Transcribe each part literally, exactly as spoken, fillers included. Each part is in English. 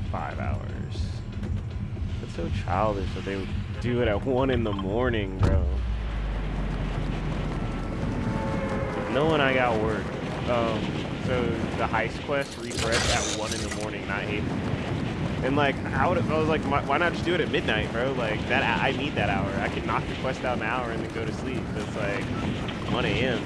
five hours. It's so childish that they would do it at one in the morning, bro. Knowing I got work. Um, so the heist quest refresh at one in the morning, not eight. And like, I, would, I was like, why not just do it at midnight, bro? Like that, I need that hour. I could knock the quest out an hour and then go to sleep. But it's like one A M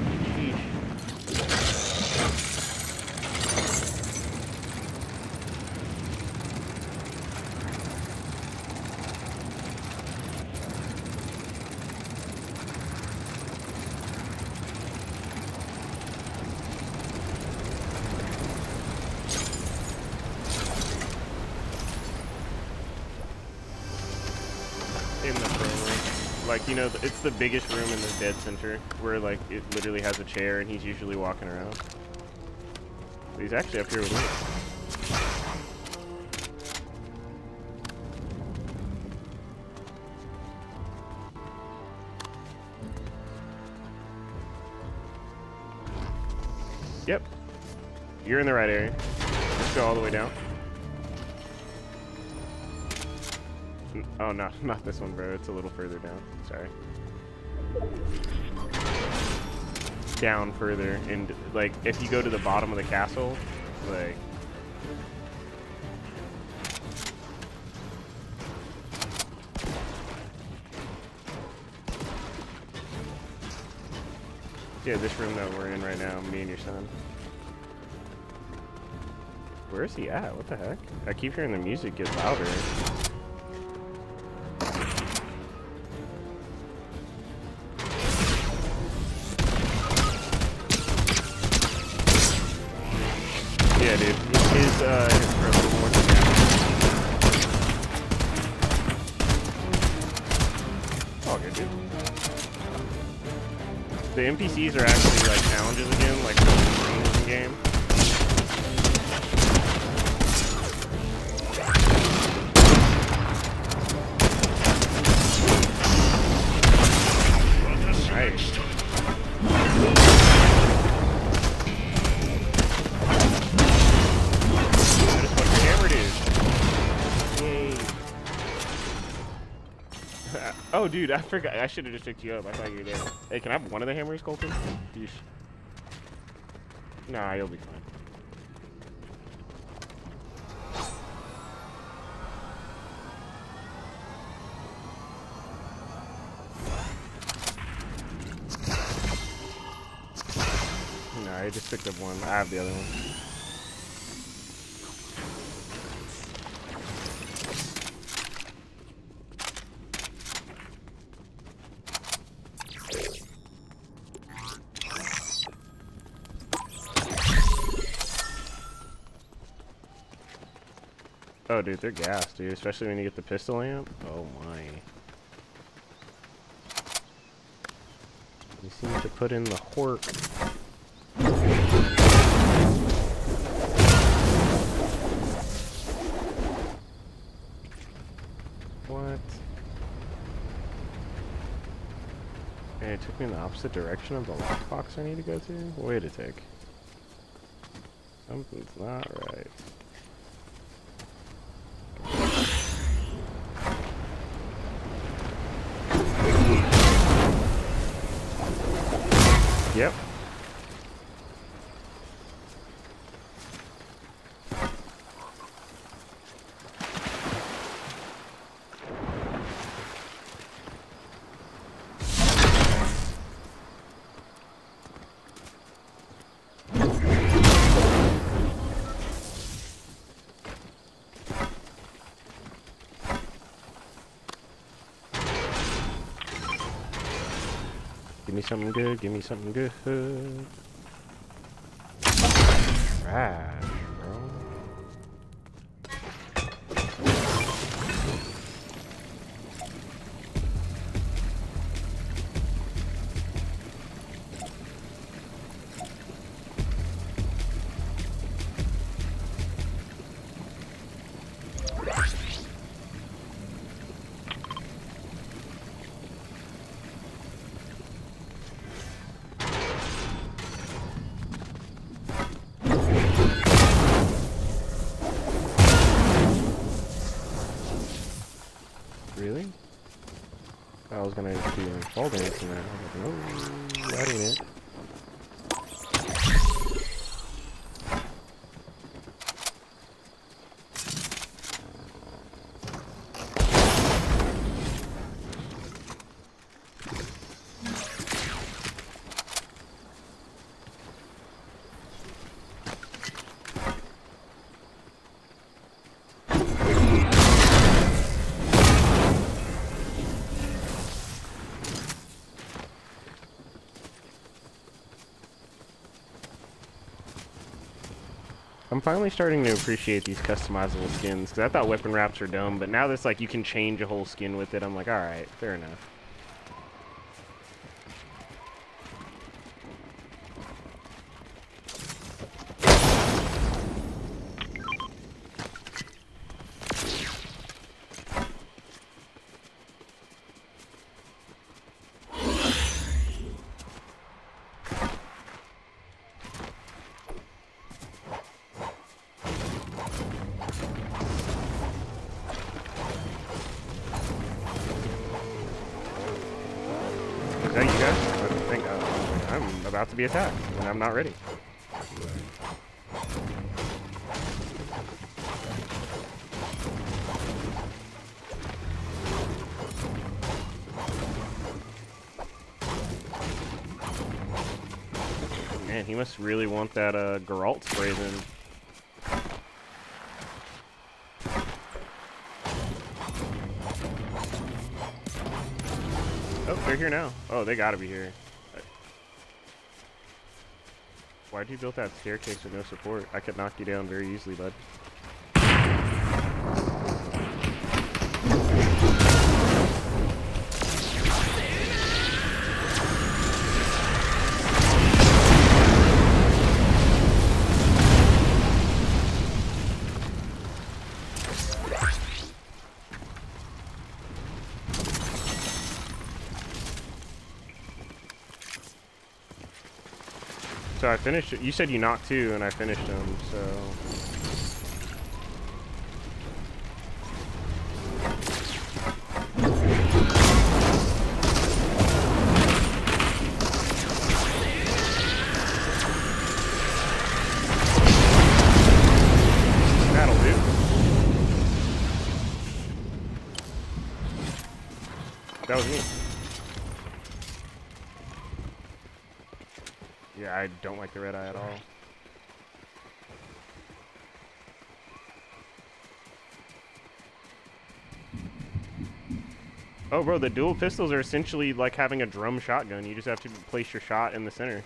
in the pro room. Like, you know, it's the biggest room in the dead center where, like, it literally has a chair and he's usually walking around. But he's actually up here with me. Yep. You're in the right area. Just go all the way down. Oh, no, not this one, bro. It's a little further down. Sorry. Down further. And, like, if you go to the bottom of the castle, like... Yeah, this room that we're in right now, me and your son. Where is he at? What the heck? I keep hearing the music get louder. Yeah, dude. His, uh, his for a little more than that. Oh, good, dude. The N P Cs are actually, like, challenges again, like the in game. Nice. Oh, dude, I forgot. I should have just picked you up. I thought you were there. Hey, can I have one of the hammers, Colton? Yeesh. Nah, you'll be fine. Nah, I just picked up one. I have the other one. Oh, dude, they're gassed, dude. Especially when you get the pistol amp. Oh, my. You seem to put in the hork. What? Hey, it took me in the opposite direction of the lockbox I need to go to? Wait a tick. Something's not right. Yep. Give me something good, give me something good. Right, bro. Really? I was gonna do a fall dance in that. I was like, no, that ain't it. I'm finally starting to appreciate these customizable skins, because I thought weapon wraps were dumb, but now that's like you can change a whole skin with it. I'm like, alright, fair enough. Is that you guys? I think uh, I'm about to be attacked, and I'm not ready. Man, he must really want that uh, Geralt spray then. Oh, they're here now. Oh, they gotta be here. Why'd you build that staircase with no support? I could knock you down very easily, bud. So I finished it. You said you knocked two, and I finished them, so... That'll do. That was me. Yeah, I don't like the red eye at all. Oh, bro, the dual pistols are essentially like having a drum shotgun. You just have to place your shot in the center.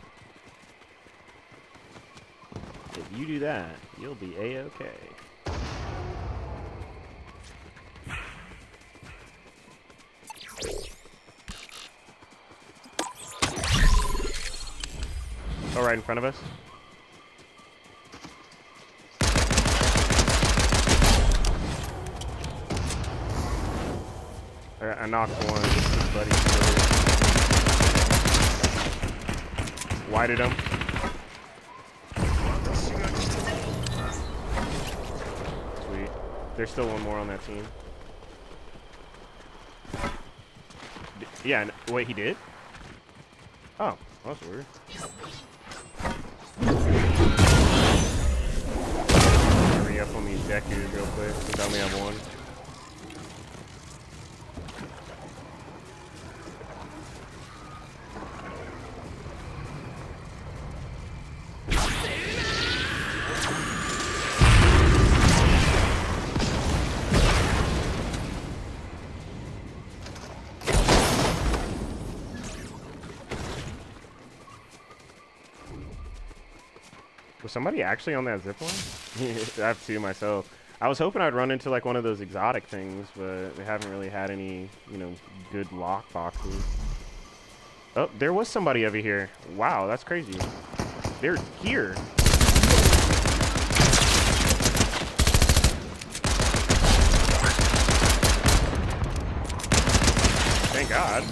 If you do that, you'll be A-okay. Oh, right in front of us. I, I knocked one, buddy. Whited him. Sweet. There's still one more on that team. D yeah, wait, he did? Oh, that's weird. Hurry up on these Dekus real quick, since I only have one. Was somebody actually on that zipline? I have two myself. I was hoping I'd run into like one of those exotic things, but they haven't really had any, you know, good lock boxes. Oh, there was somebody over here. Wow, that's crazy. They're here. Thank God.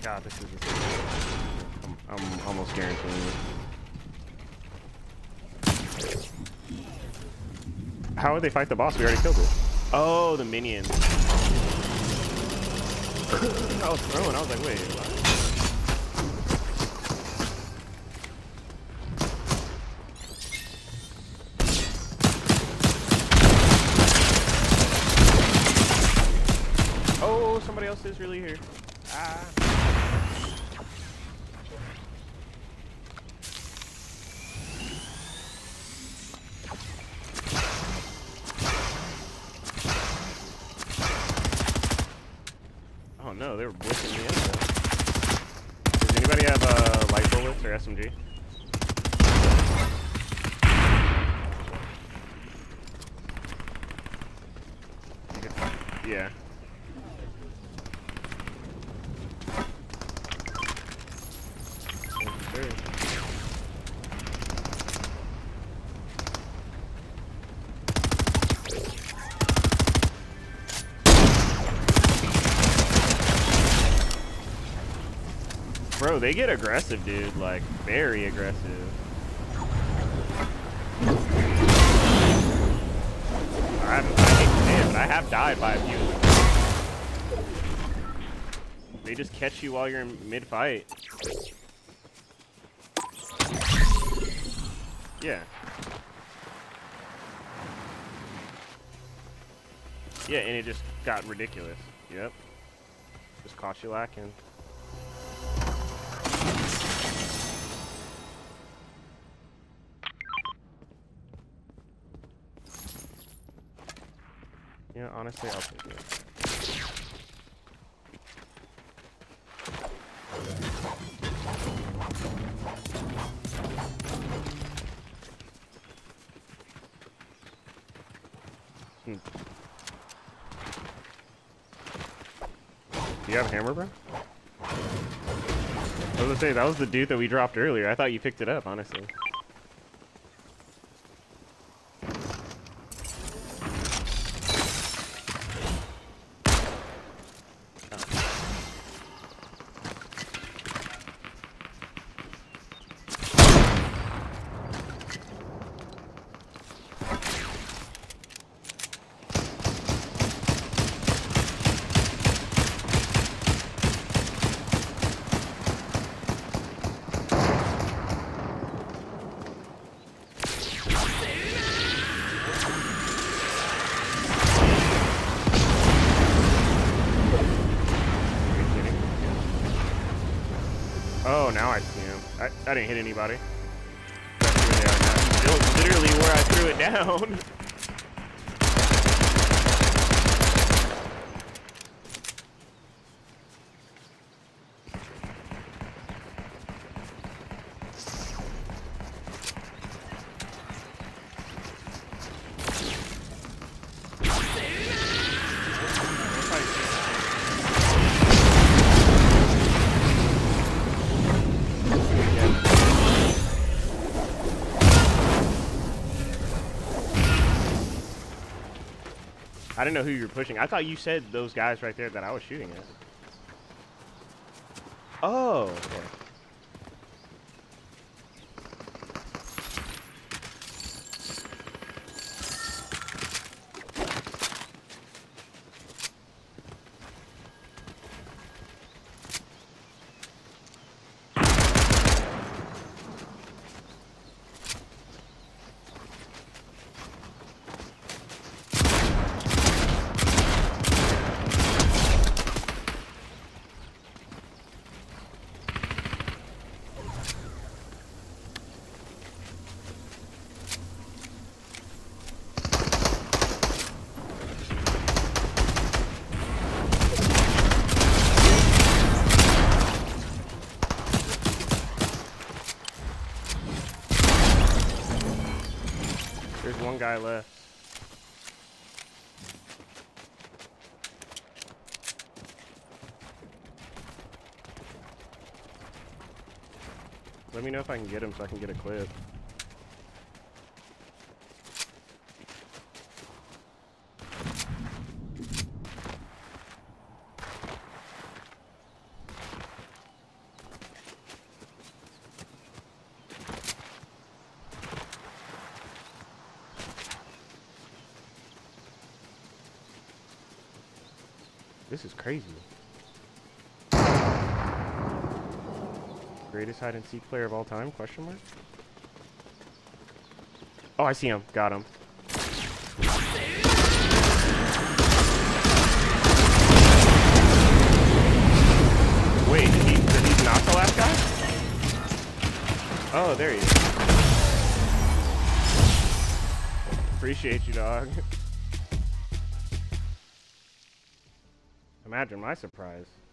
God, this is. I'm, I'm almost guaranteeing it. How would they fight the boss? We already killed it. Oh, the minions. I was throwing. I was like, wait, what? Oh, somebody else is really here. Ah. Oh no, they were blitzing me up there. Does anybody have uh, light bullets or S M G? Yeah. Sure. Bro, they get aggressive, dude. Like, very aggressive. I haven't, I hate to say it, but I have died by a few of them. They just catch you while you're in mid-fight. Yeah. Yeah, and it just got ridiculous. Yep. Just caught you lacking. Yeah, honestly, I'll take it. Hmm. Do you have a hammer, bro? I was gonna say, that was the dude that we dropped earlier. I thought you picked it up, honestly. Oh, now I see him. I, I didn't hit anybody. That's literally where I threw it down. I didn't know who you were pushing. I thought you said those guys right there that I was shooting at. Oh, okay. There's one guy left. Let me know if I can get him so I can get a clip. This is crazy. Greatest hide and seek player of all time? Question mark. Oh, I see him. Got him. Wait, did he, did he not the last guy? Oh, there he is. Appreciate you, dog. Imagine my surprise.